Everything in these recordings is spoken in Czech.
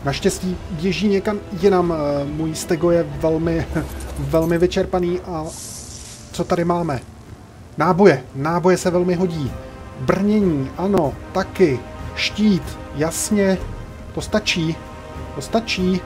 Naštěstí běží někam jinam. Můj stego je velmi, velmi vyčerpaný. A co tady máme? Náboje. Náboje se velmi hodí. Brnění, ano, taky. Štít, jasně. To stačí. To stačí.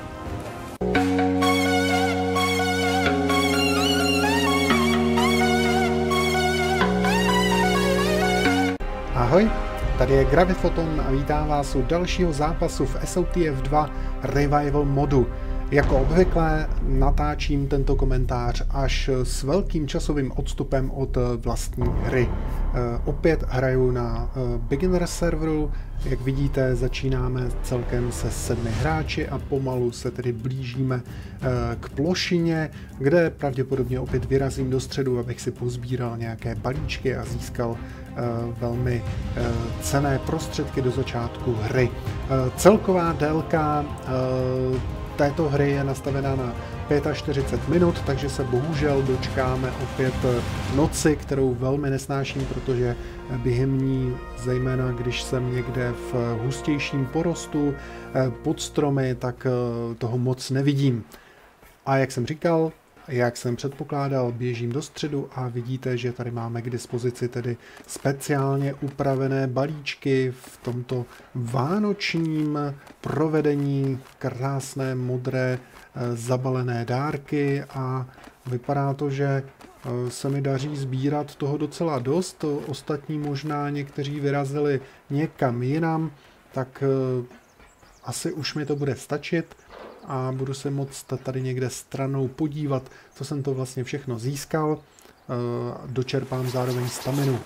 Ahoj, tady je Gravifoton a vítám vás u dalšího zápasu v SOTF 2 Revival modu. Jako obvykle natáčím tento komentář až s velkým časovým odstupem od vlastní hry. Opět hraju na beginner serveru, jak vidíte začínáme celkem se 7 hráči a pomalu se tedy blížíme k plošině, kde pravděpodobně opět vyrazím do středu, abych si pozbíral nějaké balíčky a získal velmi cenné prostředky do začátku hry. Celková délka této hry je nastavená na 45 minut, takže se bohužel dočkáme opět noci, kterou velmi nesnáším, protože během ní, zejména když jsem někde v hustějším porostu pod stromy, tak toho moc nevidím. A jak jsem říkal, jak jsem předpokládal, běžím do středu a vidíte, že tady máme k dispozici tedy speciálně upravené balíčky v tomto vánočním provedení, krásné modré zabalené dárky a vypadá to, že se mi daří sbírat toho docela dost. Ostatní možná někteří vyrazili někam jinam, tak asi už mi to bude stačit. A budu se moct tady někde stranou podívat, co jsem to vlastně všechno získal. Dočerpám zároveň staminu.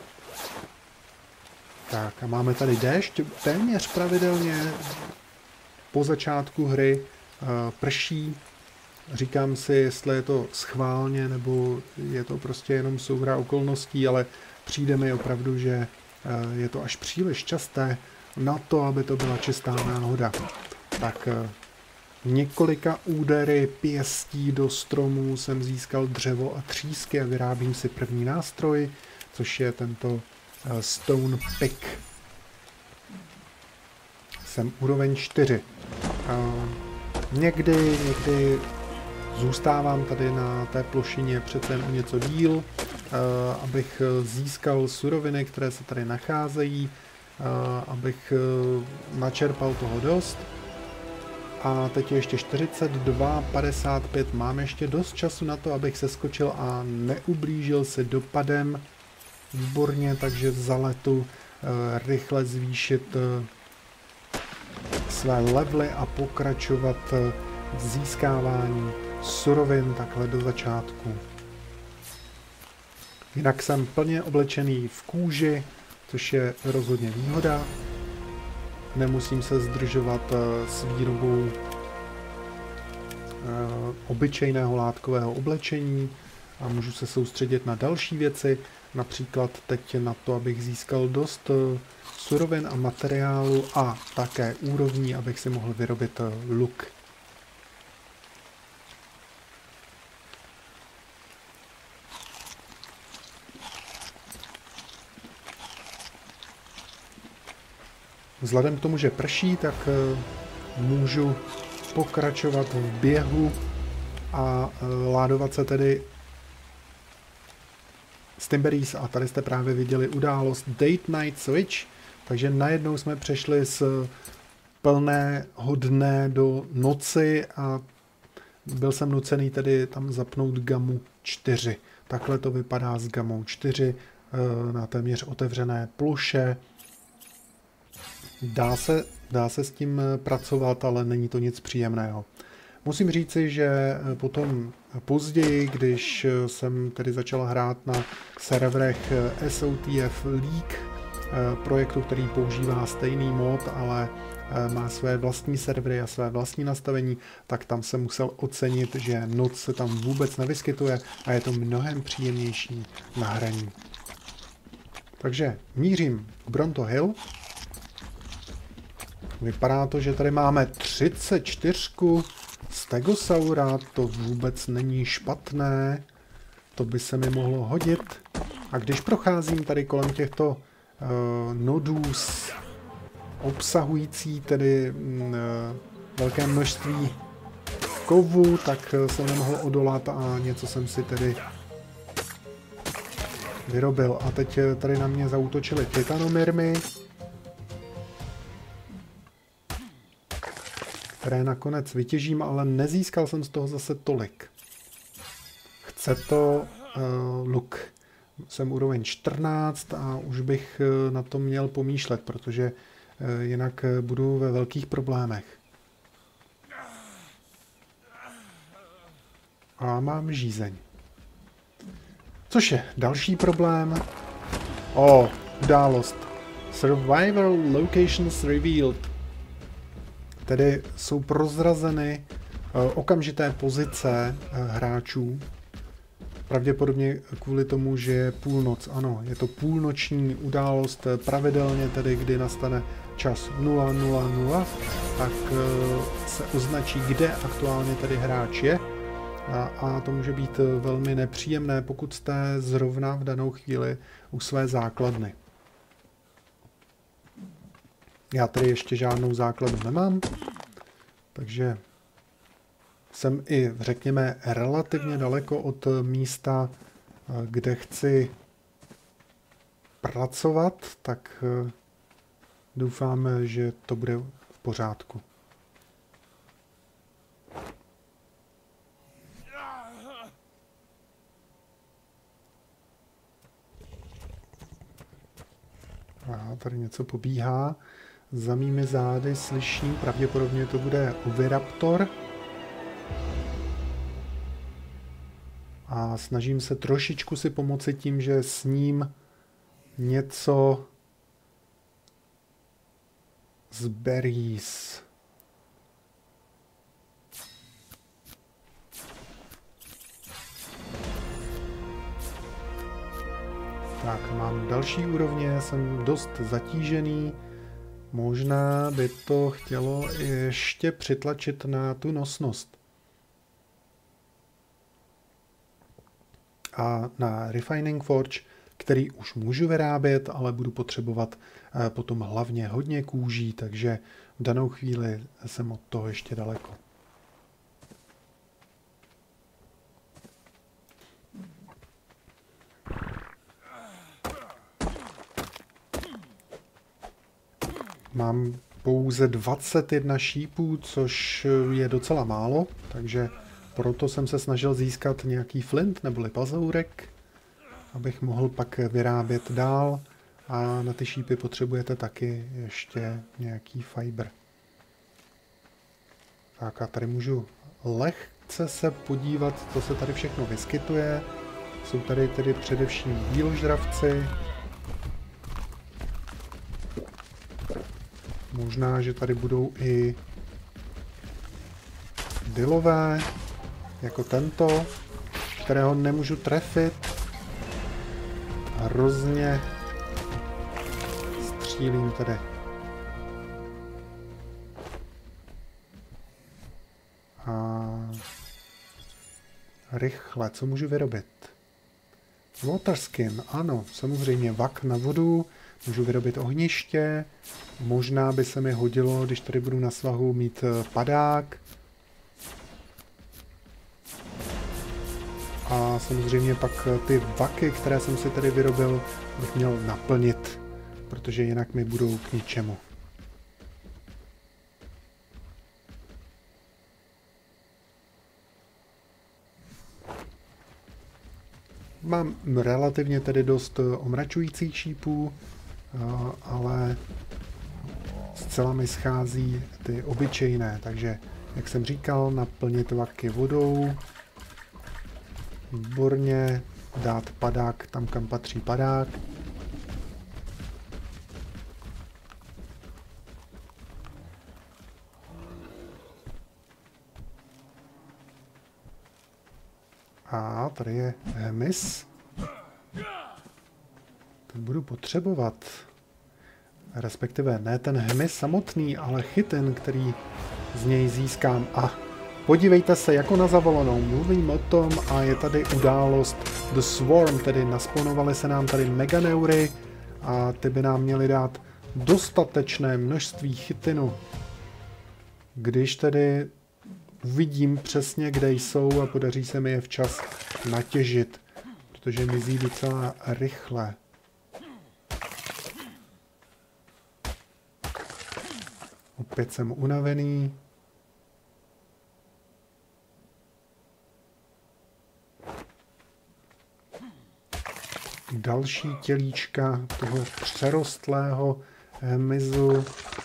Tak a máme tady déšť, téměř pravidelně po začátku hry prší. Říkám si, jestli je to schválně, nebo je to prostě jenom souhra okolností, ale přijde mi opravdu, že je to až příliš časté na to, aby to byla čistá náhoda. Tak několika údery pěstí do stromů jsem získal dřevo a třísky a vyrábím si první nástroj, což je tento Stone Pick. Jsem úroveň 4. Někdy zůstávám tady na té plošině přece jen o něco díl, abych získal suroviny, které se tady nacházejí, abych načerpal toho dost. A teď je ještě 42:55, mám ještě dost času na to, abych se skočil a neublížil se dopadem. Výborně, takže za letu rychle zvýšit své levely a pokračovat v získávání surovin takhle do začátku. Jinak jsem plně oblečený v kůži, což je rozhodně výhoda. Nemusím se zdržovat s výrobou obyčejného látkového oblečení a můžu se soustředit na další věci, například teď na to, abych získal dost surovin a materiálu a také úrovní, abych si mohl vyrobit luk. Vzhledem k tomu, že prší, tak můžu pokračovat v běhu a ládovat se tedy z Timberries a tady jste právě viděli událost Date Night Switch, takže najednou jsme přešli z plného dne do noci a byl jsem nucený tedy tam zapnout gamu 4. Takhle to vypadá s gamou 4 na téměř otevřené ploše. Dá se s tím pracovat, ale není to nic příjemného. Musím říci, že potom později, když jsem tedy začal hrát na serverech SOTF League, projektu, který používá stejný mod, ale má své vlastní servery a své vlastní nastavení, tak tam jsem musel ocenit, že noc se tam vůbec nevyskytuje a je to mnohem příjemnější na hraní. Takže mířím k Bronto Hill. Vypadá to, že tady máme 34 Stegosaura, to vůbec není špatné, to by se mi mohlo hodit. A když procházím tady kolem těchto nodů obsahující tedy velké množství kovu, tak jsem nemohl odolat a něco jsem si tedy vyrobil. A teď tady na mě zaútočily titanomyrmy, které nakonec vytěžím, ale nezískal jsem z toho zase tolik. Chce to luk. Jsem úroveň 14 a už bych na to měl pomýšlet, protože jinak budu ve velkých problémech. A mám žízeň. Což je další problém. Událost. Survival locations revealed. Tedy jsou prozrazeny okamžité pozice hráčů. Pravděpodobně kvůli tomu, že je půlnoc. Ano, je to půlnoční událost pravidelně, tedy kdy nastane čas 0:00, tak se označí, kde aktuálně tedy hráč je. A to může být velmi nepříjemné, pokud jste zrovna v danou chvíli u své základny. Já tady ještě žádnou základnu nemám, takže jsem i, řekněme, relativně daleko od místa, kde chci pracovat, tak doufám, že to bude v pořádku. A tady něco pobíhá. Za mými zády slyším, pravděpodobně to bude oviraptor. A snažím se trošičku si pomoci tím, že s ním něco z berries. Tak, mám další úrovně, jsem dost zatížený. Možná by to chtělo ještě přitlačit na tu nosnost. A na Refining Forge, který už můžu vyrábět, ale budu potřebovat potom hlavně hodně kůží, takže v danou chvíli jsem od toho ještě daleko. Mám pouze 21 šípů, což je docela málo, takže proto jsem se snažil získat nějaký flint neboli pazourek, abych mohl pak vyrábět dál. A na ty šípy potřebujete taky ještě nějaký fiber. Tak a tady můžu lehce se podívat, co se tady všechno vyskytuje. Jsou tady tedy především díložravci. Možná, že tady budou i dylové, jako tento, kterého nemůžu trefit. Hrozně střílím tady. A rychle, co můžu vyrobit? Waterskin, ano, samozřejmě vak na vodu. Můžu vyrobit ohniště. Možná by se mi hodilo, když tady budu na svahu, mít padák. A samozřejmě pak ty vaky, které jsem si tady vyrobil, bych měl naplnit, protože jinak mi budou k ničemu. Mám relativně tedy dost omračujících šípů, ale zcela mi schází ty obyčejné, takže, jak jsem říkal, naplnit vaky vodou, výborně, dát padák tam, kam patří padák. A tady je hmyz. Ten budu potřebovat. Respektive ne ten hmyz samotný, ale chytin, který z něj získám. A podívejte se, jako na zavolanou. Mluvím o tom a je tady událost The Swarm, tedy nasponovaly se nám tady meganeury a ty by nám měly dát dostatečné množství chytinu. když tedy uvidím přesně, kde jsou a podaří se mi je včas natěžit, protože mizí docela rychle. Opět jsem unavený. Další tělíčka toho přerostlého hmyzu.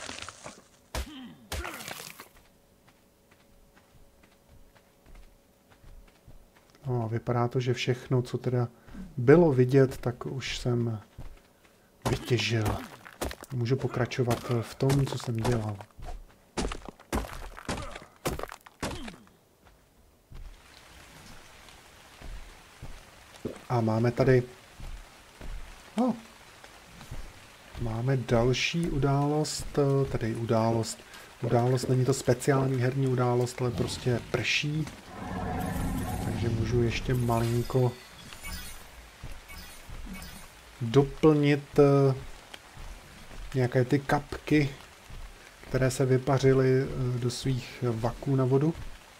No, vypadá to, že všechno, co teda bylo vidět, tak už jsem vytěžil. Můžu pokračovat v tom, co jsem dělal. A máme tady... Máme další událost, tedy událost. Událost není to speciální herní událost, ale prostě prší. Takže můžu ještě malinko doplnit nějaké ty kapky, které se vypařily do svých vaků na vodu.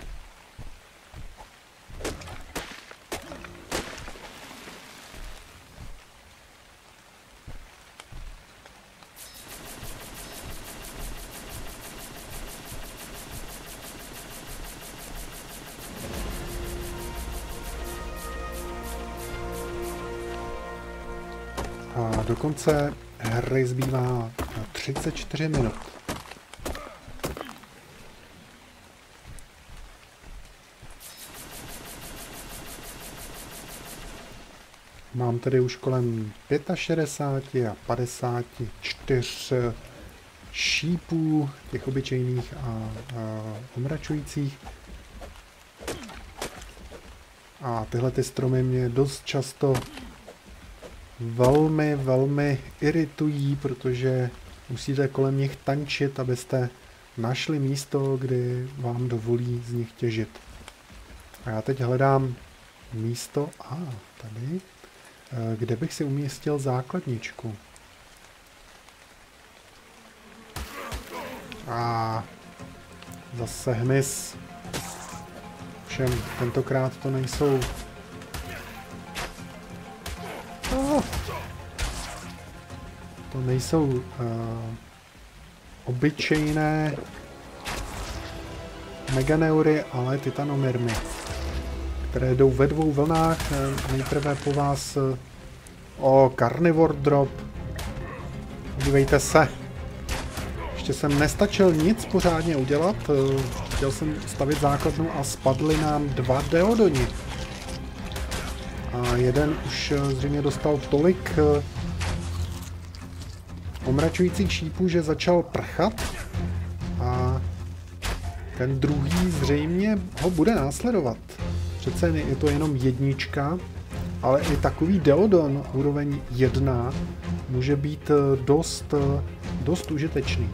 A do konce hry zbývá 34 minut. Mám tedy už kolem 65 a 54 šípů, těch obyčejných a omračujících. A tyhle ty stromy mě dost často velmi iritují, protože musíte kolem nich tančit, abyste našli místo, kdy vám dovolí z nich těžit. A já teď hledám místo, tady, kde bych si umístil základničku. A zase hmyz. Všem tentokrát to nejsou... To nejsou obyčejné meganeury, ale titanomyrmy, které jdou ve dvou vlnách. Nejprve po vás carnivore drop. Podívejte se. Ještě jsem nestačil nic pořádně udělat. Chtěl jsem stavit základnu a spadly nám 2 deodoni. A jeden už zřejmě dostal tolik omračujících šípů, že začal prchat. A ten druhý zřejmě ho bude následovat. Přece je to jenom jednička, ale i takový deodon úroveň 1 může být dost užitečný.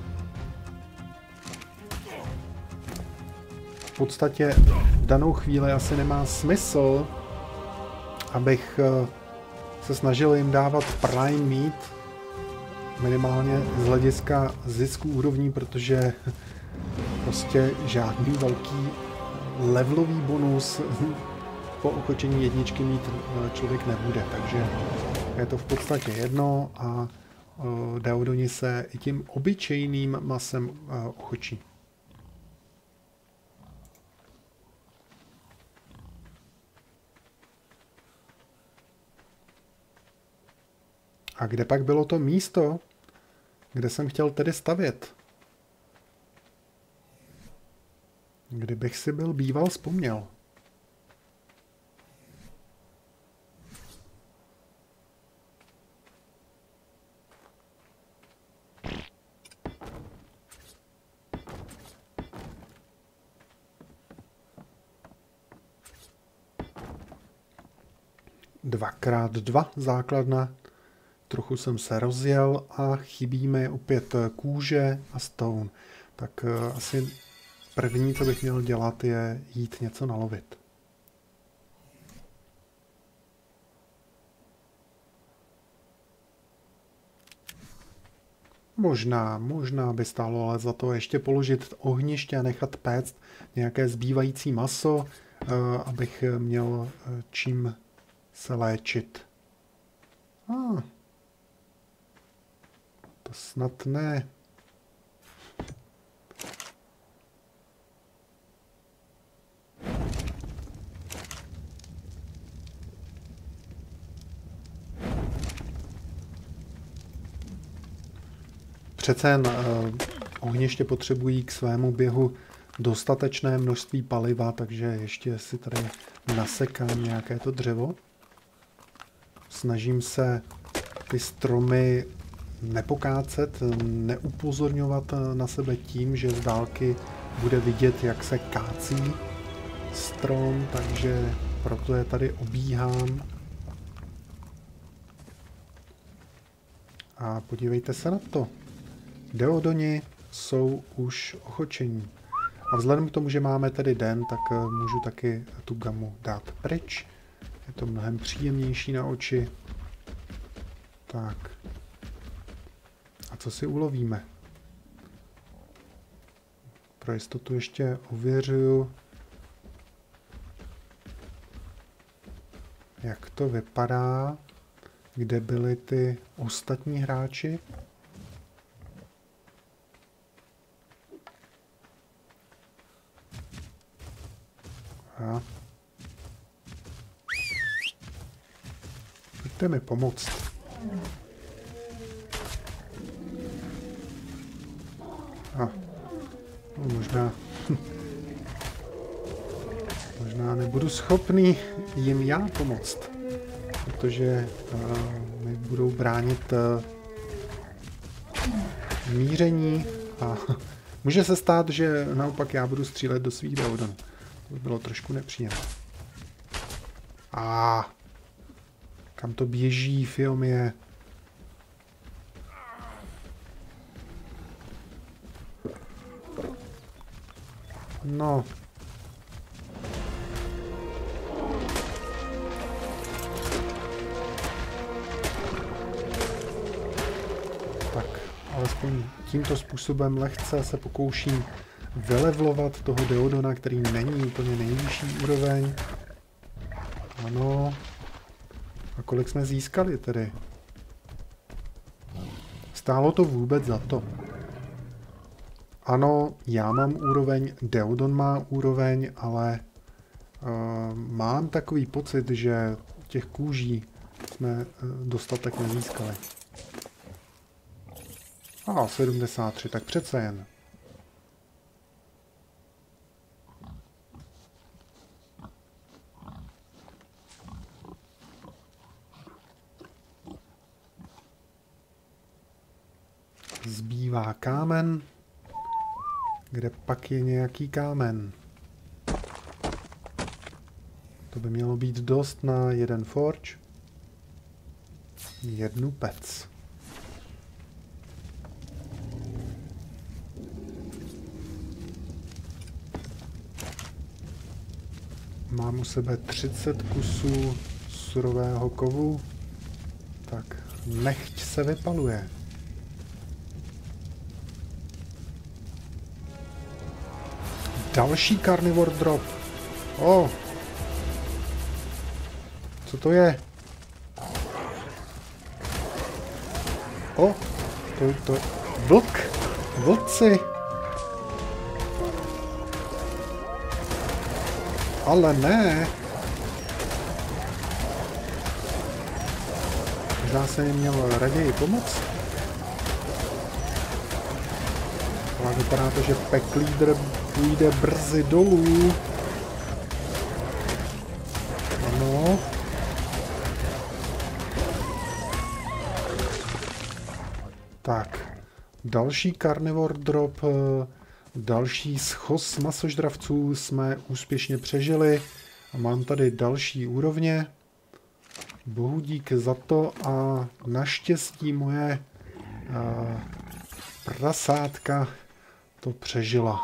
V podstatě v danou chvíli asi nemá smysl, abych se snažil jim dávat prime meat, minimálně z hlediska zisku úrovní, protože prostě žádný velký levelový bonus po ukončení jedničky mít člověk nebude, takže je to v podstatě jedno a deodoni se i tím obyčejným masem ochočí. A kde pak bylo to místo, kde jsem chtěl tedy stavět? Kdybych si byl býval vzpomněl. Dvakrát 2 základna. Trochu jsem se rozjel a chybí mi opět kůže a stone. Tak asi první, co bych měl dělat, je jít něco nalovit. Možná by stálo ale za to ještě položit ohniště a nechat péct nějaké zbývající maso, abych měl čím se léčit. To snad ne. Přece jen ohniště potřebují k svému běhu dostatečné množství paliva, takže ještě si tady nasekám nějaké to dřevo. Snažím se ty stromy nepokácet, neupozorňovat na sebe tím, že z dálky bude vidět, jak se kácí strom, takže proto je tady obíhám. A podívejte se na to. Deodoni jsou už ochočení. A vzhledem k tomu, že máme tedy den, tak můžu taky tu gamu dát pryč. Je to mnohem příjemnější na oči. Tak. A co si ulovíme? Pro jistotu ještě ověřuju, jak to vypadá, kde byli ty ostatní hráči. A pojďte mi pomoct. Možná nebudu schopný jim já pomoct, protože mi budou bránit míření a může se stát, že naopak já budu střílet do svých deodonů. To by bylo trošku nepříjemné. Kam to běží, Fiomie? No. Tak, alespoň tímto způsobem lehce se pokouším vylevlovat toho deodona, který není úplně nejvyšší úroveň. Ano. A kolik jsme získali tedy? Stálo to vůbec za to. Ano, já mám úroveň, Deodon má úroveň, ale mám takový pocit, že těch kůží jsme dostatek nezískali. 73, tak přece jen. Zbývá kámen. Kde pak je nějaký kámen? To by mělo být dost na jeden forge. Jednu pec. Mám u sebe 30 kusů surového kovu. Tak nechť se vypaluje. Další carnivore drop. Co to je? To je vlk. Vlci. Ale ne. Možná se jim měl raději pomoct. Ale vypadá to, že Packlíder půjde brzy dolů. Ano. Tak. Další carnivore drop, další schoz masožravců jsme úspěšně přežili. A mám tady další úrovně. Bohu dík za to a naštěstí moje prasátka to přežila.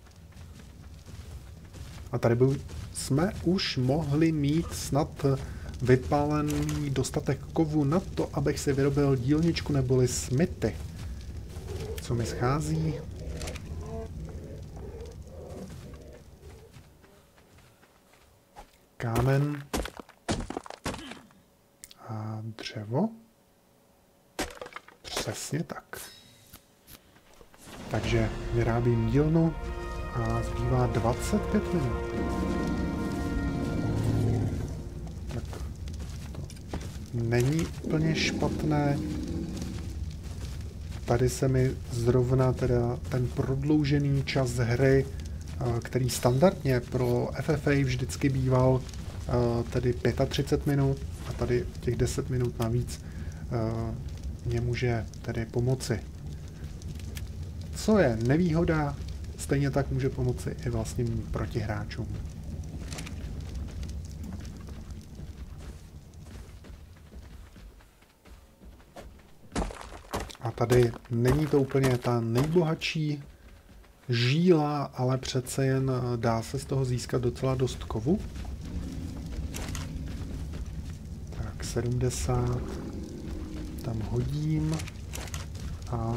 A tady jsme už mohli mít snad vypálený dostatek kovu na to, abych si vyrobil dílničku neboli smithy. Co mi schází? Kámen a dřevo. Přesně tak. Takže vyrábím dílnu a zbývá 25 minut. Tak to není úplně špatné. Tady se mi zrovna teda ten prodloužený čas hry, který standardně pro FFA vždycky býval tedy 35 minut a tady těch 10 minut navíc mě může tedy pomoci. Co je nevýhoda, stejně tak může pomoci i vlastním protihráčům. A tady není to úplně ta nejbohatší žíla, ale přece jen dá se z toho získat docela dost kovu. Tak 70 tam hodím a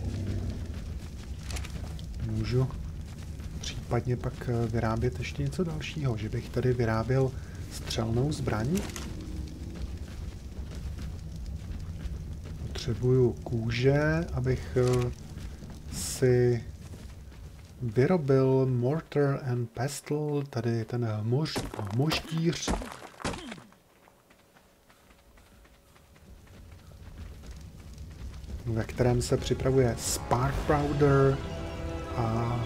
můžu případně pak vyrábět ještě něco dalšího, že bych tady vyráběl střelnou zbraň. Potřebuju kůže, abych si vyrobil mortar and pestle, tady ten hmoždíř. Ve kterém se připravuje spark powder a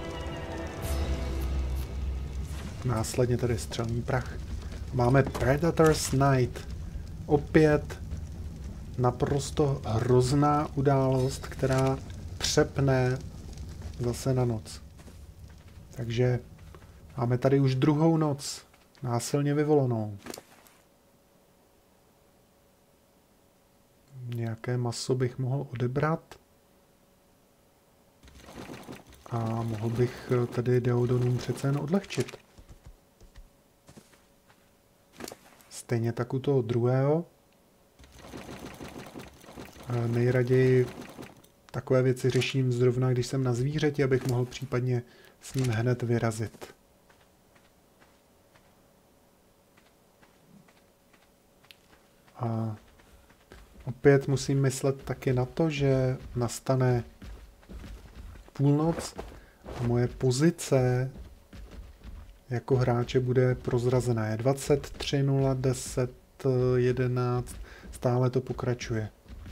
následně tady střelný prach. Máme Predator's Night. Opět naprosto hrozná událost, která přepne zase na noc. Takže máme tady už druhou noc násilně vyvolanou. Nějaké maso bych mohl odebrat. A mohl bych tedy Deodonům přece jen odlehčit. Stejně tak u toho druhého. Nejraději takové věci řeším zrovna, když jsem na zvířeti, abych mohl případně s ním hned vyrazit. A opět musím myslet taky na to, že nastane půlnoc a moje pozice jako hráče bude prozrazená. Je 23, 0, 10, 11, stále to pokračuje.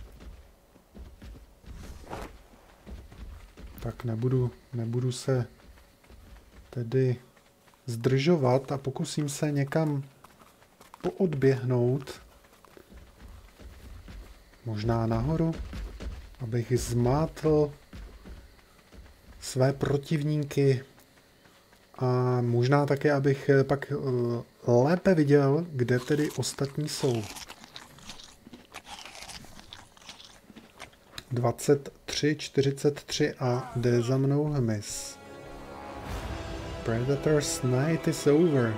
Tak nebudu se tedy zdržovat a pokusím se někam poodběhnout. Možná nahoru, abych zmátl své protivníky a možná také, abych pak lépe viděl, kde tedy ostatní jsou. 23, 43 a jde za mnou hmyz. Predator's night is over.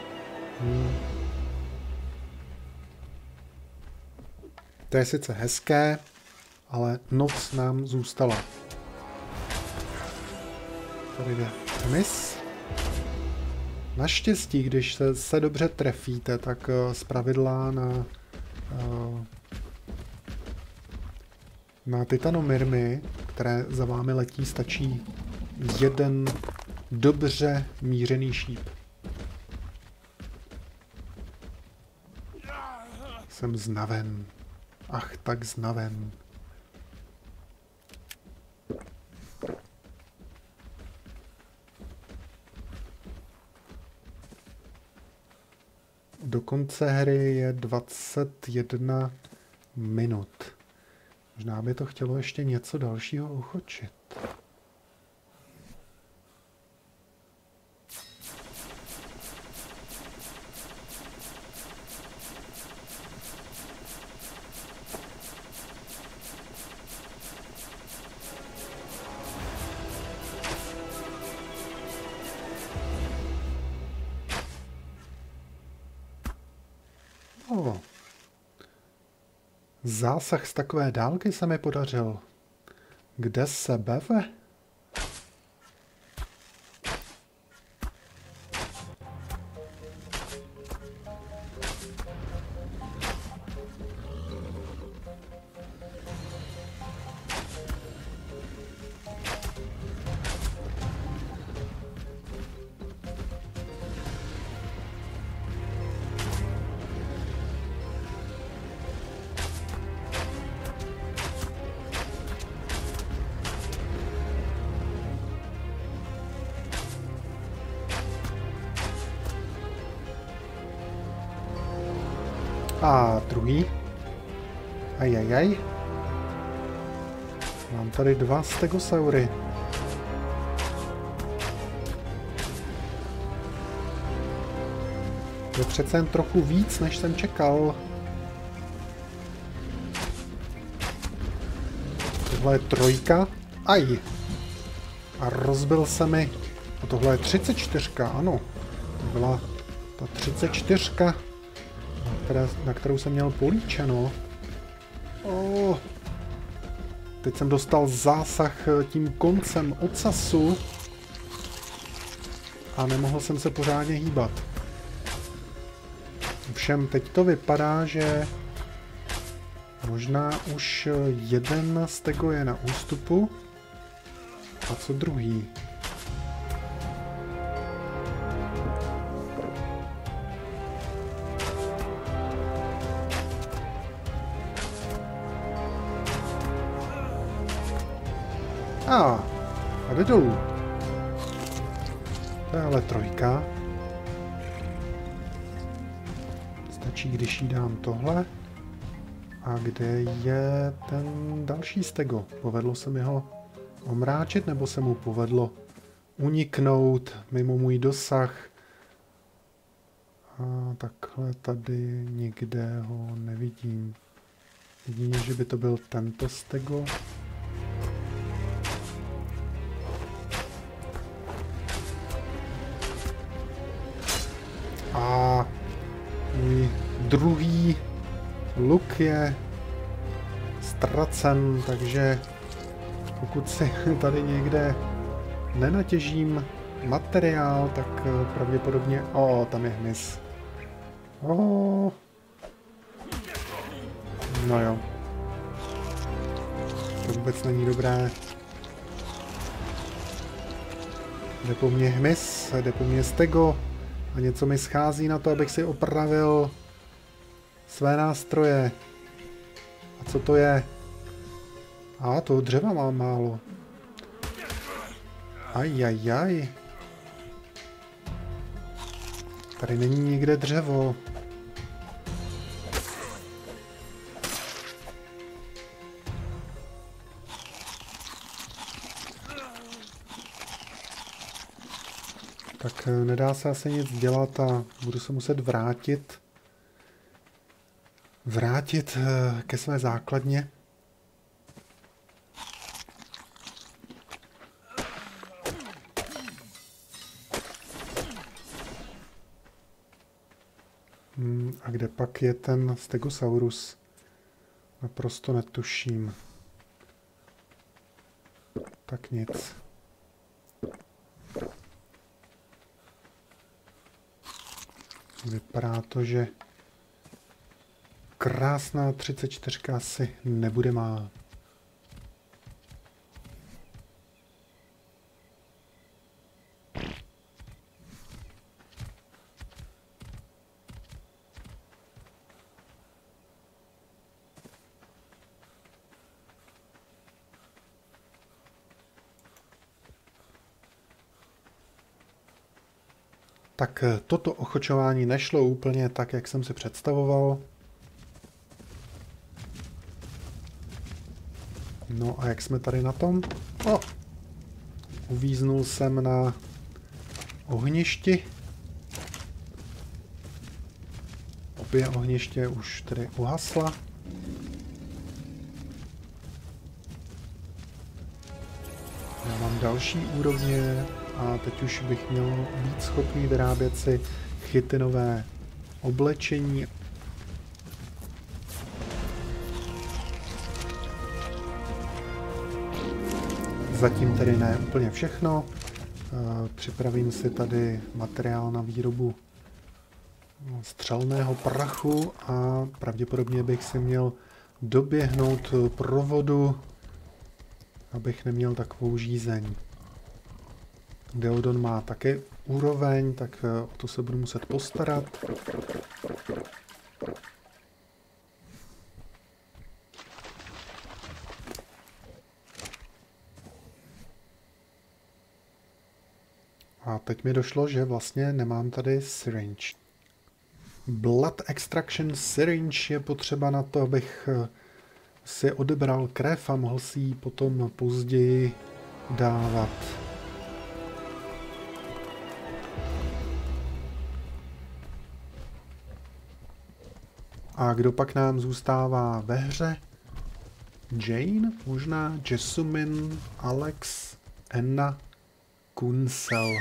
To je sice hezké, ale noc nám zůstala. Tady jde hmyz. Naštěstí, když se dobře trefíte, tak zpravidla na titanomyrmy, které za vámi letí, stačí jeden dobře mířený šíp. Jsem znaven. Ach, tak znaven. Do konce hry je 21 minut. Možná by to chtělo ještě něco dalšího uchočit. O, Zásah z takové dálky se mi podařil. Kde se beve? A druhý. Ajajaj. Mám tady 2 stegosaury. To je přece jen trochu víc, než jsem čekal. Tohle je 3. Aj. A rozbil se mi. A tohle je 34, ano. To byla ta 34. Na kterou jsem měl políčeno. Oh. Teď jsem dostal zásah tím koncem ocasu a nemohl jsem se pořádně hýbat. Ovšem teď to vypadá, že možná už jeden stego je na ústupu. A co druhý? A jde dolů. To je ale 3. Stačí, když jí dám tohle. A kde je ten další stego? Povedlo se mi ho omráčit, nebo se mu povedlo uniknout mimo můj dosah? A takhle tady nikde ho nevidím. Jedině, že by to byl tento stego. A můj druhý luk je ztracen, takže pokud si tady někde nenatěžím materiál, tak pravděpodobně... O, tam je hmyz. O. No jo. To vůbec není dobré. Jde po mně hmyz, jde po mně stego. A něco mi schází na to, abych si opravil své nástroje. A co to je? A to dřeva mám málo. Ajajaj. Tady není nikde dřevo. Tak nedá se asi nic dělat a budu se muset vrátit ke své základně. A kde pak je ten Stegosaurus? Naprosto netuším. Tak nic. Vypadá to, že krásná 34 asi nebude má. Tak toto ochočování nešlo úplně tak, jak jsem si představoval. No a jak jsme tady na tom? O! Uvíznul jsem na ohništi. Obě ohniště už tedy uhasla. Já mám další úrovně. A teď už bych měl být schopný vyrábět si chitinové oblečení. Zatím tedy ne úplně všechno. Připravím si tady materiál na výrobu střelného prachu a pravděpodobně bych si měl doběhnout provodu, abych neměl takovou žízeň. Deodon má také úroveň, tak o to se budu muset postarat. A teď mi došlo, že vlastně nemám tady syringe. Blood extraction syringe je potřeba na to, abych si odebral krev a mohl si ji potom později dávat. A kdo pak nám zůstává ve hře? Jane? Možná Jessumin, Alex, Anna, Kunsel.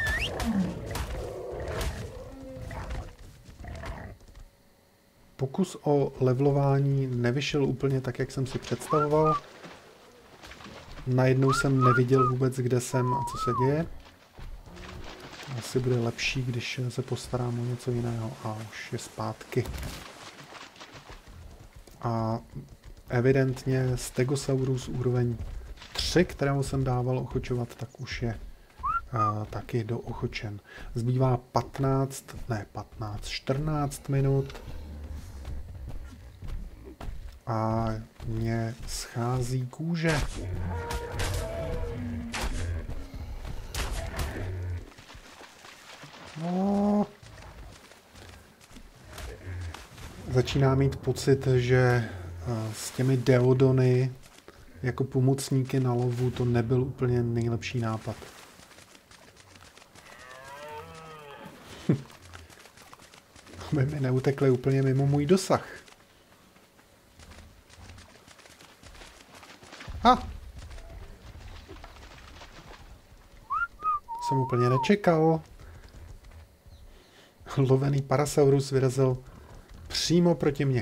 Pokus o levelování nevyšel úplně tak, jak jsem si představoval. Najednou jsem neviděl vůbec, kde jsem a co se děje. Asi bude lepší, když se postarám o něco jiného. A už je zpátky. A evidentně Stegosaurus úroveň 3, kterého jsem dával ochočovat, tak už je taky doochočen. Zbývá 14 minut. A mně schází kůže. No. Začínám mít pocit, že s těmi deodony jako pomocníky na lovu to nebyl úplně nejlepší nápad. Aby mi neutekly úplně mimo můj dosah. To jsem úplně nečekal. Lovený Parasaurus vyrazil přímo proti mně.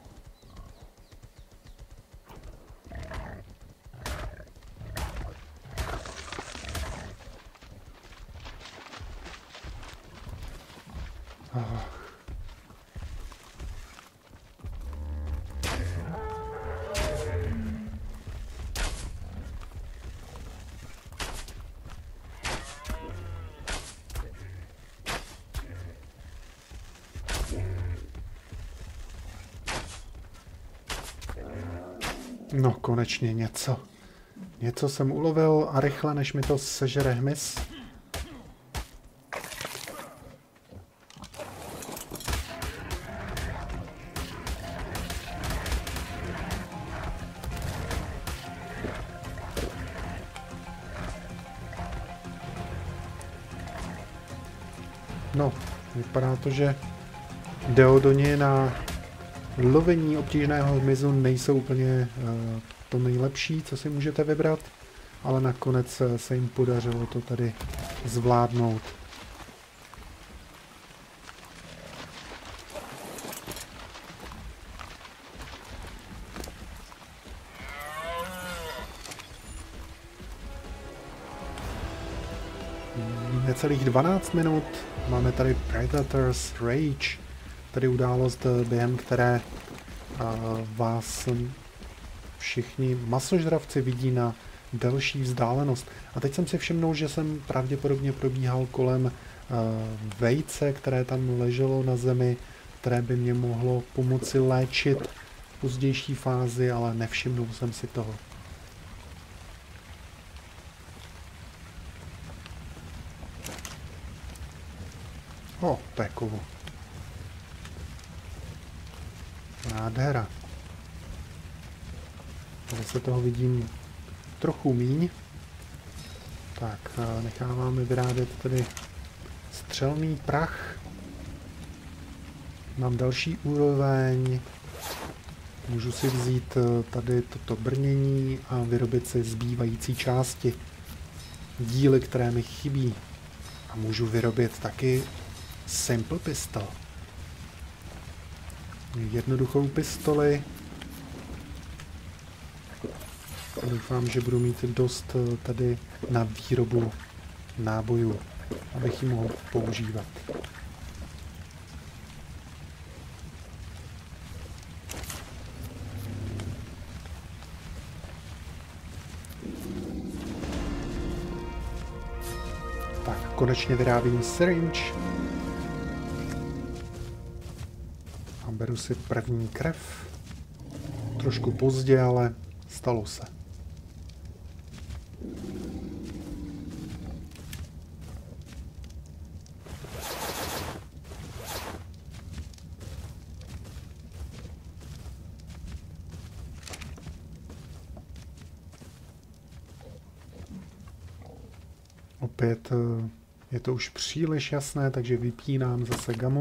No, konečně něco. Něco jsem ulovil a rychle, než mi to sežere hmyz. No, vypadá to, že deodoni na lovení obtížného hmyzu nejsou úplně to nejlepší, co si můžete vybrat, ale nakonec se jim podařilo to tady zvládnout. Necelých 12 minut, máme tady Predator's Rage, tady událost, během které vás všichni masožravci vidí na delší vzdálenost. A teď jsem si všimnul, že jsem pravděpodobně probíhal kolem vejce, které tam leželo na zemi, které by mě mohlo pomoci léčit v pozdější fázi, ale nevšimnul jsem si toho. To je kovo. Nádhera. Tady se toho vidím trochu míň. Tak, necháváme vyrábět tady střelný prach. Mám další úroveň. Můžu si vzít tady toto brnění a vyrobit si zbývající části. Díly, které mi chybí. A můžu vyrobit taky Simple Pistol. Jednoduchou pistoli. Doufám, že budu mít dost tady na výrobu nábojů, abych ji mohl používat. Tak, konečně vyrábím syringe. A beru si první krev. Trošku pozdě, ale stalo se. Opět je to už příliš jasné, takže vypínám zase gamu.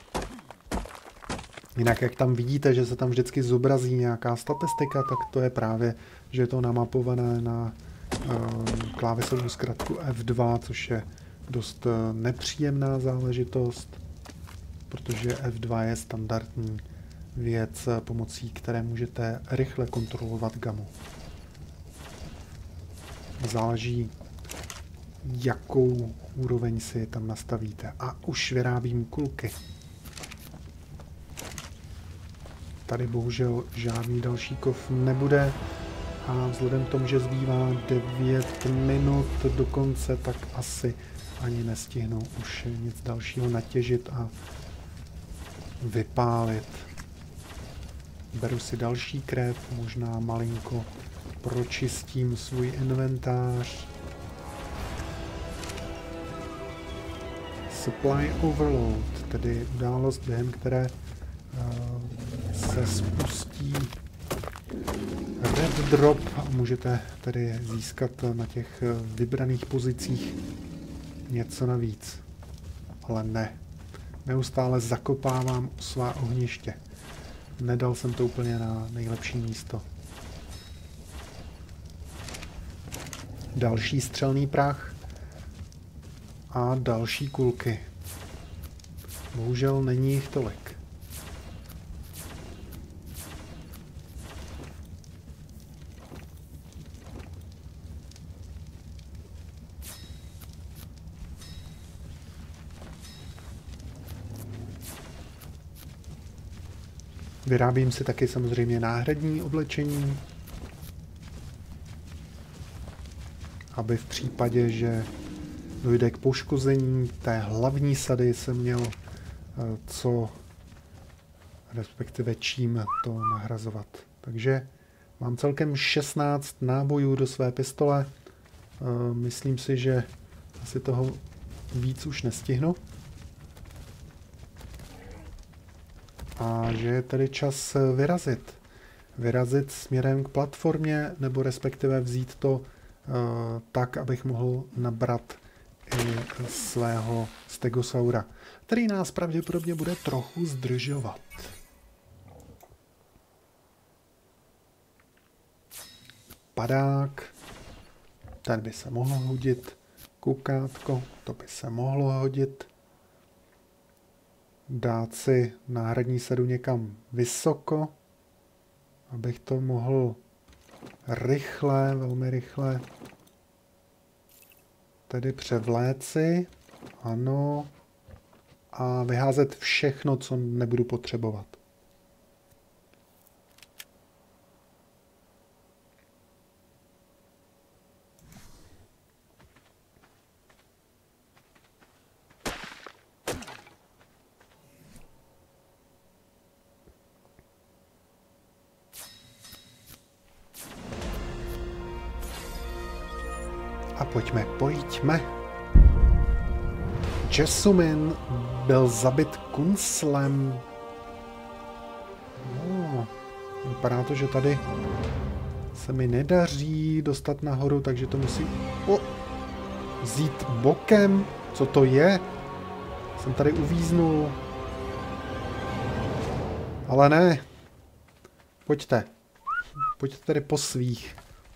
Jinak jak tam vidíte, že se tam vždycky zobrazí nějaká statistika, tak to je právě, že je to namapované na klávesovou zkratku F2, což je dost nepříjemná záležitost, protože F2 je standardní věc, pomocí které můžete rychle kontrolovat gamu. Záleží, jakou úroveň si tam nastavíte. A už vyrábím kulky. Tady bohužel žádný další kov nebude a vzhledem k tomu, že zbývá 9 minut do konce, tak asi ani nestihnu už nic dalšího natěžit a vypálit. Beru si další krev, možná malinko pročistím svůj inventář. Supply overload, tedy událost, během které se spustí red drop a můžete tedy získat na těch vybraných pozicích něco navíc. Ale ne. Neustále zakopávám svá ohniště. Nedal jsem to úplně na nejlepší místo. Další střelný prach a další kulky. Bohužel není jich tolik. Vyrábím si taky samozřejmě náhradní oblečení, aby v případě, že dojde k poškození té hlavní sady, jsem měl co, respektive čím to nahrazovat. Takže mám celkem 16 nábojů do své pistole. Myslím si, že asi toho víc už nestihnu. A že je tedy čas vyrazit. Vyrazit směrem k platformě, nebo respektive vzít to tak, abych mohl nabrat i svého stegosaura, který nás pravděpodobně bude trochu zdržovat. Padák, ten by se mohl hodit. Kukátko, to by se mohlo hodit. Dát si náhradní sadu někam vysoko, abych to mohl rychle, velmi rychle tedy převléci, ano, a vyházet všechno, co nebudu potřebovat. A pojďme. Jessumin byl zabit Kunslem. No, vypadá to, že tady se mi nedaří dostat nahoru, takže to musím vzít bokem. Co to je? Jsem tady uvíznul. Ale ne. Pojďte. Pojďte tady po svých.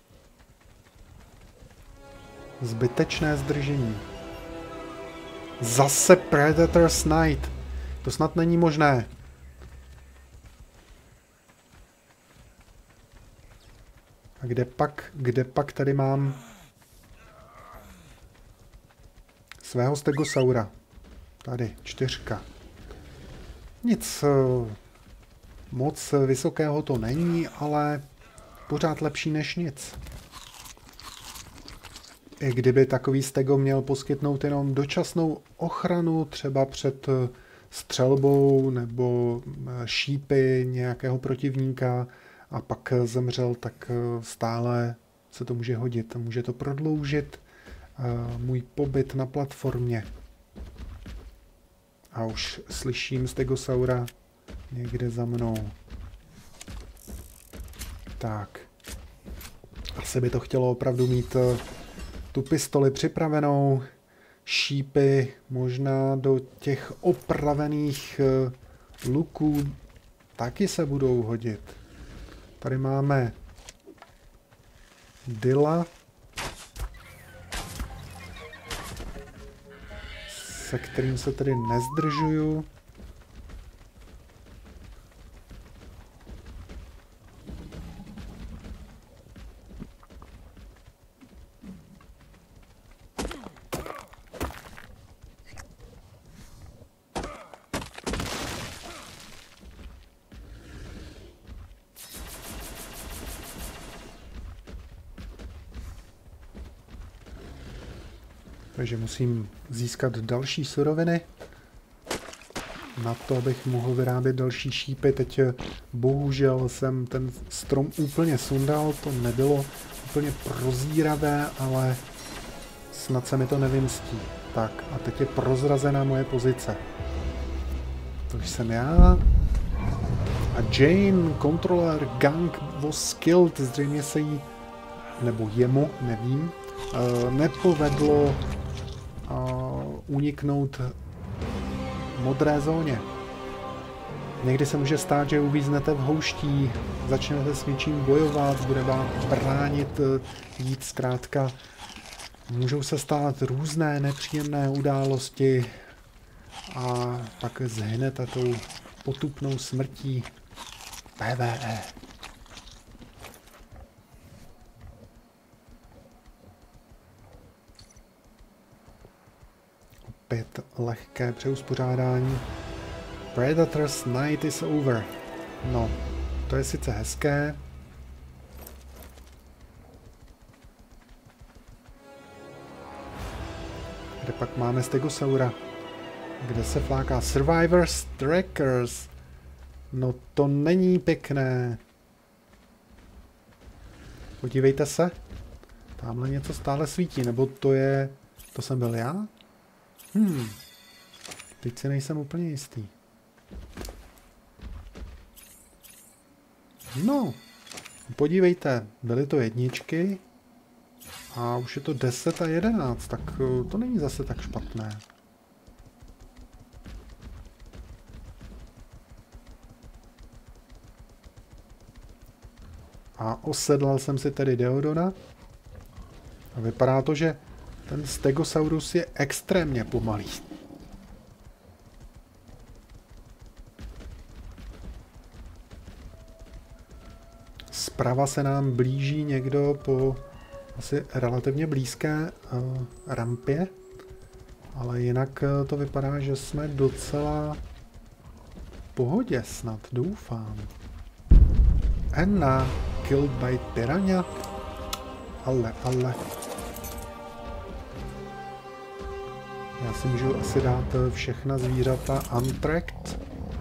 Zbytečné zdržení. Zase Predator's Night. To snad není možné. A kde pak tady mám svého stegosaura. Tady, 4. Nic moc vysokého to není, ale pořád lepší než nic. I kdyby takový stego měl poskytnout jenom dočasnou ochranu, třeba před střelbou nebo šípy nějakého protivníka a pak zemřel, tak stále se to může hodit. Může to prodloužit můj pobyt na platformě. A už slyším stegosaura někde za mnou. Tak. Asi by to chtělo opravdu mít tu pistoli připravenou. Šípy možná do těch opravených luků taky se budou hodit. Tady máme Dilla, se kterým se tedy nezdržuju. Takže musím získat další suroviny na to, abych mohl vyrábět další šípy. Teď bohužel jsem ten strom úplně sundal, to nebylo úplně prozíravé, ale snad se mi to nevymstí. Tak a teď je prozrazená moje pozice. To jsem já. A Jane, controller gang, was killed. Zřejmě se jí, nebo jemu, nevím, nepovedlo uniknout modré zóně. Někdy se může stát, že uvíznete v houští, začnete s něčím bojovat, bude vám bránit jít zkrátka. Můžou se stát různé nepříjemné události a pak zhynete tou potupnou smrtí. PvE. Opět lehké přeuspořádání. Predator's night is over. No, to je sice hezké. Kde pak máme stegosaura? Kde se fláká Survivors Trackers? No to není pěkné. Podívejte se. Tamhle něco stále svítí, nebo to je... To jsem byl já? Teď si nejsem úplně jistý. No, podívejte, byly to jedničky a už je to 10 a 11, tak to není zase tak špatné. A osedlal jsem si tedy Deodona a vypadá to, že ten stegosaurus je extrémně pomalý. Zprava se nám blíží někdo po asi relativně blízké rampě, ale jinak to vypadá, že jsme docela v pohodě, snad doufám. Anna killed by piranha. Ale. Já si můžu asi dát všechna zvířata untracked.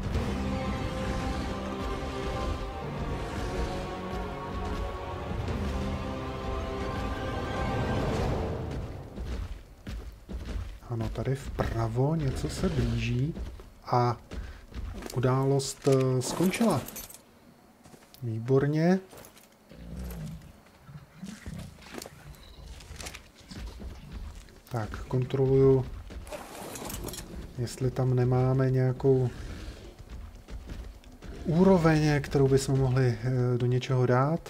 Ano, tady vpravo něco se blíží a událost skončila. Výborně. Tak, kontroluju, jestli tam nemáme nějakou úroveň, kterou bychom mohli do něčeho dát.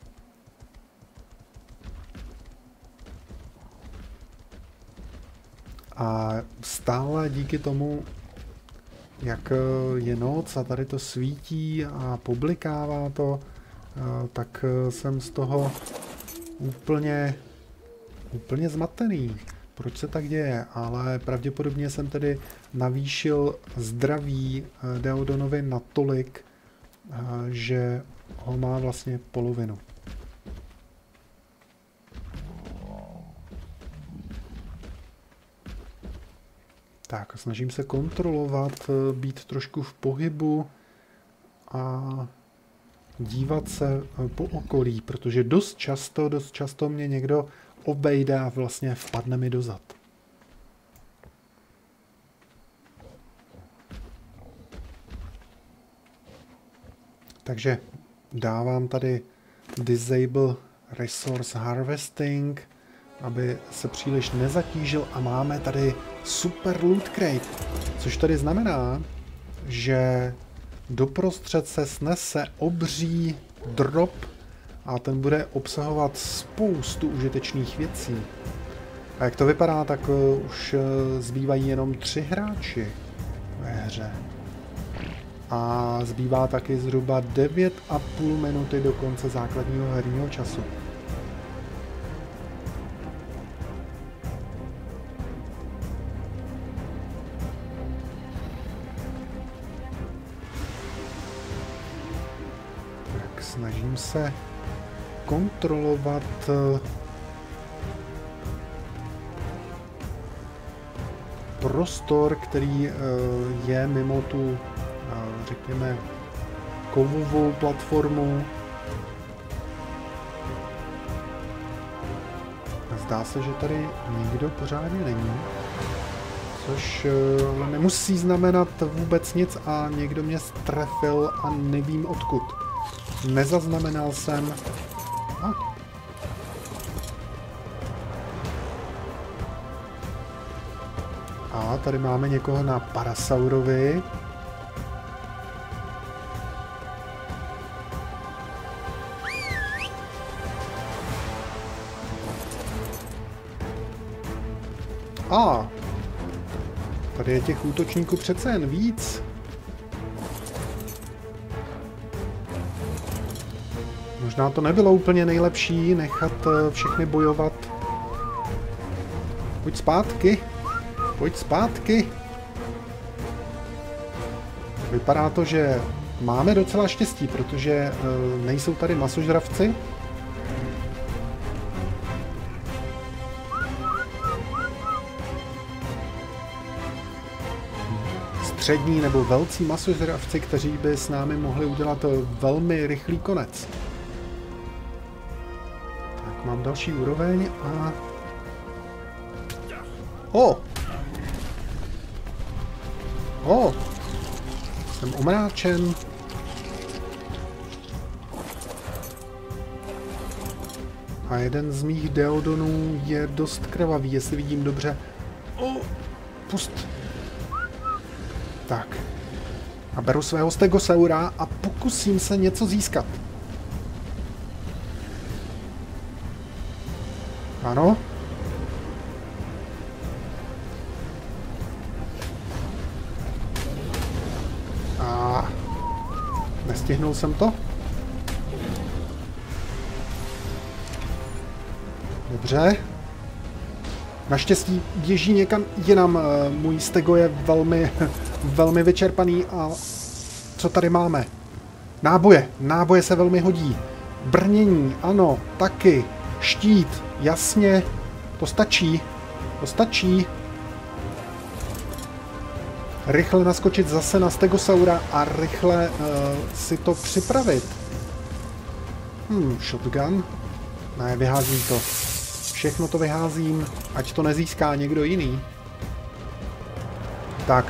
A stále díky tomu, jak je noc a tady to svítí a poblikává to, tak jsem z toho úplně zmatený. Proč se tak děje? Ale pravděpodobně jsem tedy navýšil zdraví Deodonovi natolik, že ho má vlastně polovinu. Tak, snažím se kontrolovat, být trošku v pohybu a dívat se po okolí, protože dost často mě někdo obejde a vlastně vpadne mi dozad. Takže dávám tady Disable Resource Harvesting, aby se příliš nezatížil, a máme tady super loot crate, což tady znamená, že doprostřed se snese obří drop a ten bude obsahovat spoustu užitečných věcí. A jak to vypadá, tak už zbývají jenom 3 hráči ve hře. A zbývá taky zhruba 9,5 minuty do konce základního herního času. Tak snažím se kontrolovat prostor, který je mimo tu, řekněme, kovovou platformu. Zdá se, že tady nikdo pořádně není, což ale nemusí znamenat vůbec nic a někdo mě strefil a nevím odkud. Nezaznamenal jsem. A tady máme někoho na Parasaurovi. A tady je těch útočníků přece jen víc. Možná to nebylo úplně nejlepší nechat všechny bojovat. Pojď zpátky. Pojď zpátky. Vypadá to, že máme docela štěstí, protože nejsou tady masožravci. Střední nebo velcí masožravci, kteří by s námi mohli udělat velmi rychlý konec. Tak, mám další úroveň a... Jsem omráčen. A jeden z mých Deodonů je dost krvavý, jestli vidím dobře. Pust. Tak. A beru svého Stegosaura a pokusím se něco získat. Ano. A nestihnul jsem to. Dobře. Naštěstí běží někam jinam. Můj Stego je velmi vyčerpaný. A co tady máme? Náboje. Náboje se velmi hodí. Brnění, ano, taky. Štít, jasně. To stačí. To stačí. Rychle naskočit zase na Stegosaura a rychle si to připravit. Shotgun. Ne, vyházím to. Všechno to vyházím, ať to nezíská někdo jiný. Tak.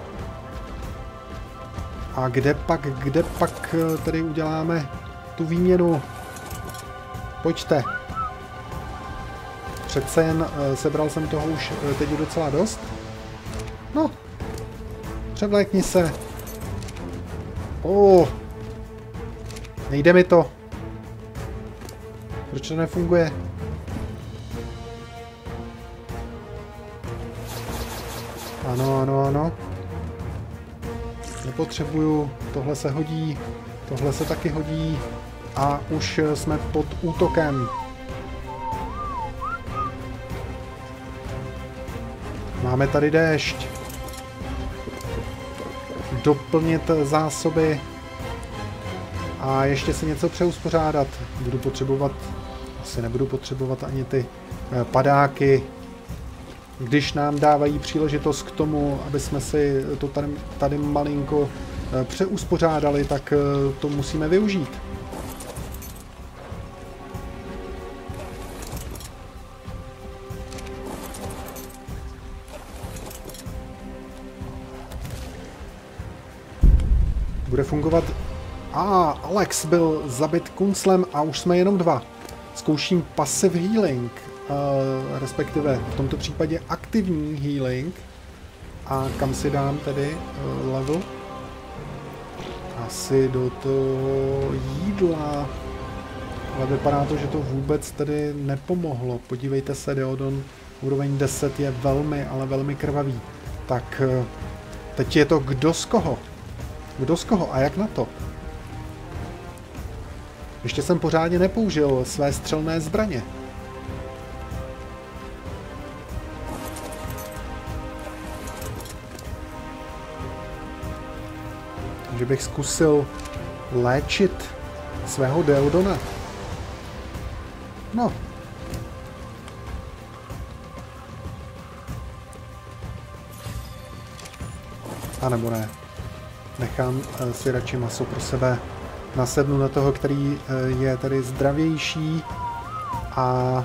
A kde pak tady uděláme tu výměnu? Pojďte. Přece jen sebral jsem toho už teď docela dost. No. Převlékni se. Nejde mi to. Proč to nefunguje? Ano. Nepotřebuju. Tohle se hodí. Tohle se taky hodí. a už jsme pod útokem. Máme tady déšť. Doplnit zásoby. A ještě si něco přeuspořádat. Budu potřebovat, asi nebudu potřebovat ani ty padáky. Když nám dávají příležitost k tomu, aby jsme si to tady malinko přeuspořádali, tak to musíme využít. Bude fungovat. Alex byl zabit kunclem a už jsme jenom 2. Zkouším passive healing, respektive v tomto případě aktivní healing. A kam si dám tedy level? Asi do toho jídla. Ale vypadá to, že to vůbec tedy nepomohlo. Podívejte se, Deodon úroveň 10 je velmi, ale velmi krvavý. Tak teď je to kdo z koho? Kdo z koho a jak na to? Ještě jsem pořádně nepoužil své střelné zbraně. Takže bych zkusil léčit svého Deodona. No. A nebo ne. Nechám si radši maso pro sebe. Nasednu na toho, který je tady zdravější a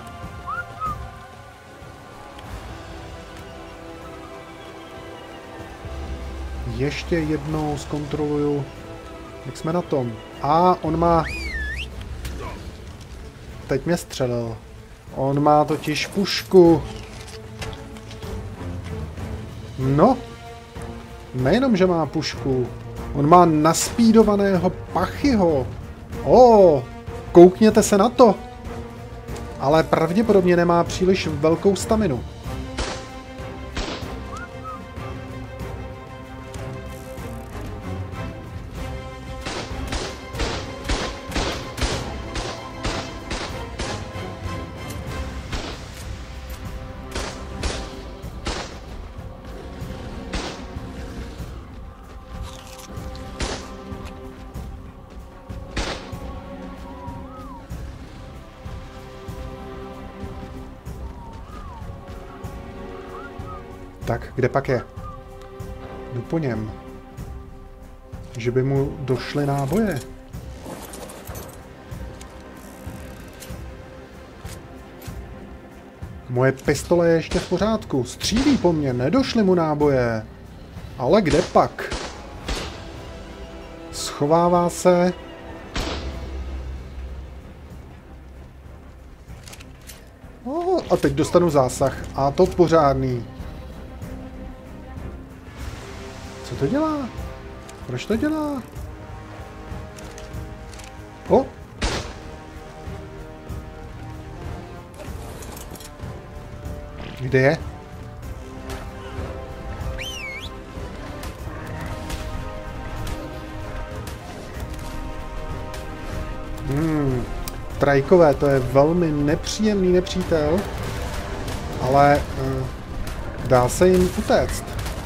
ještě jednou zkontroluju, jak jsme na tom. A on má... Teď mě střelil. On má totiž pušku. No. Nejenom, že má pušku. On má naspídovaného Pachyho. Koukněte se na to. Ale pravděpodobně nemá příliš velkou staminu. Tak, kde pak je? Jdu po něm. Že by mu došly náboje. Moje pistole je ještě v pořádku. Střílí po mně, nedošly mu náboje. Ale kde pak? Schovává se. A teď dostanu zásah. A to pořádný. Co to dělá? Proč to dělá? Kde je? Trajkové, to je velmi nepříjemný nepřítel, ale dá se jim utéct.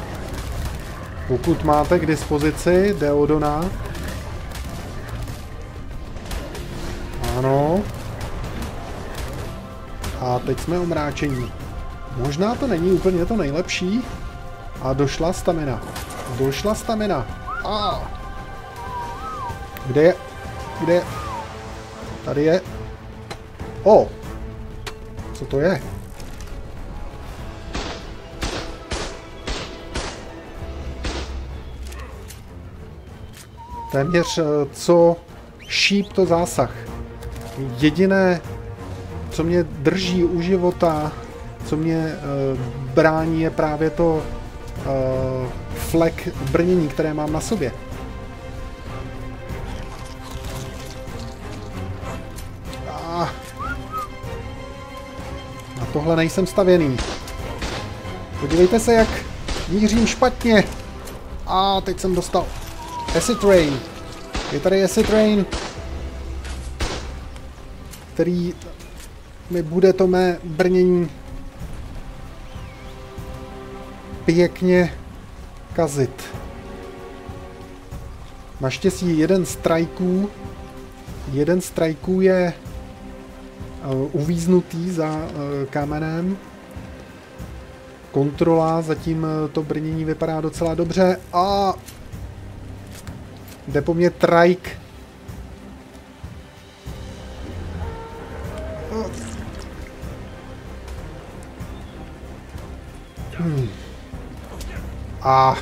Pokud máte k dispozici Deodona. Ano. A teď jsme omráčení. Možná to není úplně to nejlepší. A došla stamina. Došla stamina. Kde je? Kde je? Tady je. Co to je? Téměř co šíp to zásah. Jediné, co mě drží u života, co mě brání, je právě to flek brnění, které mám na sobě. Na tohle nejsem stavěný. Podívejte se, jak mířím špatně. Teď jsem dostal Acid Rain. Je tady Acid Rain. který mi bude to mé brnění pěkně kazit. Naštěstí jeden strajků je uvíznutý za kamenem. Kontrola, zatím to brnění vypadá docela dobře a jde po mně trajk. A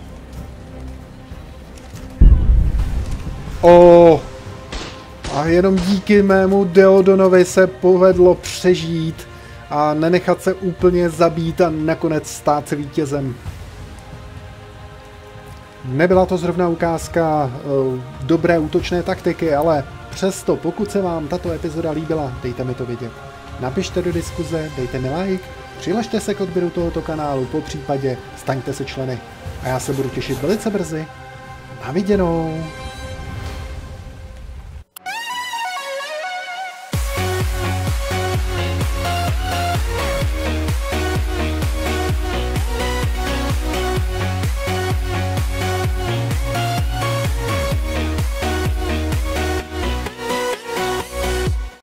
jenom díky mému Deodonovi se povedlo přežít a nenechat se úplně zabít a nakonec stát se vítězem. Nebyla to zrovna ukázka dobré útočné taktiky, ale přesto, pokud se vám tato epizoda líbila, dejte mi to vědět. Napište do diskuze, dejte mi like, přihlašte se k odběru tohoto kanálu, popřípadě staňte se členy. A já se budu těšit velice brzy. Na viděnou!